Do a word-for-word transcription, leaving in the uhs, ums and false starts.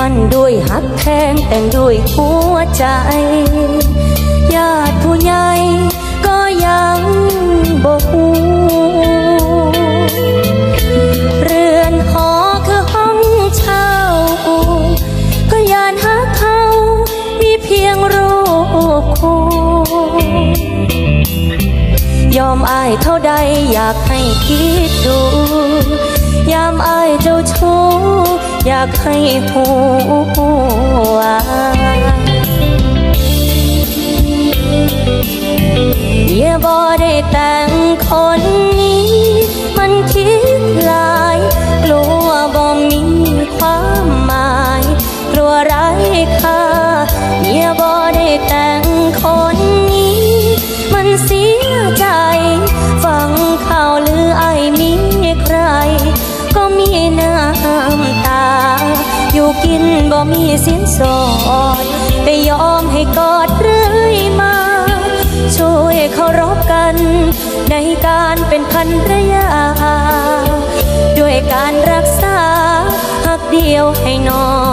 นด้วยหักแพงแต่งด้วยหัวใจญาติผู้ใหญ่ก็ยังบ่ฮู้เรือนหอคือห้องเช่าก็ยานหักเขามีเพียงรูปคู่ยอมอายเท่าใดอยากให้คิดดูยามอายเจ้าชู้อยากให้หัวเมียบ่ได้แต่งคนนี้มันคิดหลายกลัวบ่มีความหมายกลัวไร้ค่าเมียบ่ได้แต่งคนนี้มันเสียใจฟังข่าวลือไอ้มีใครก็มีน้ำตาอยู่กินบ่มีสินสอดแต่ยอมให้กอดเรื่อยมาช่วยเคารพกันในการเป็นภรรยาด้วยการรักษาหักเดียวให้นอน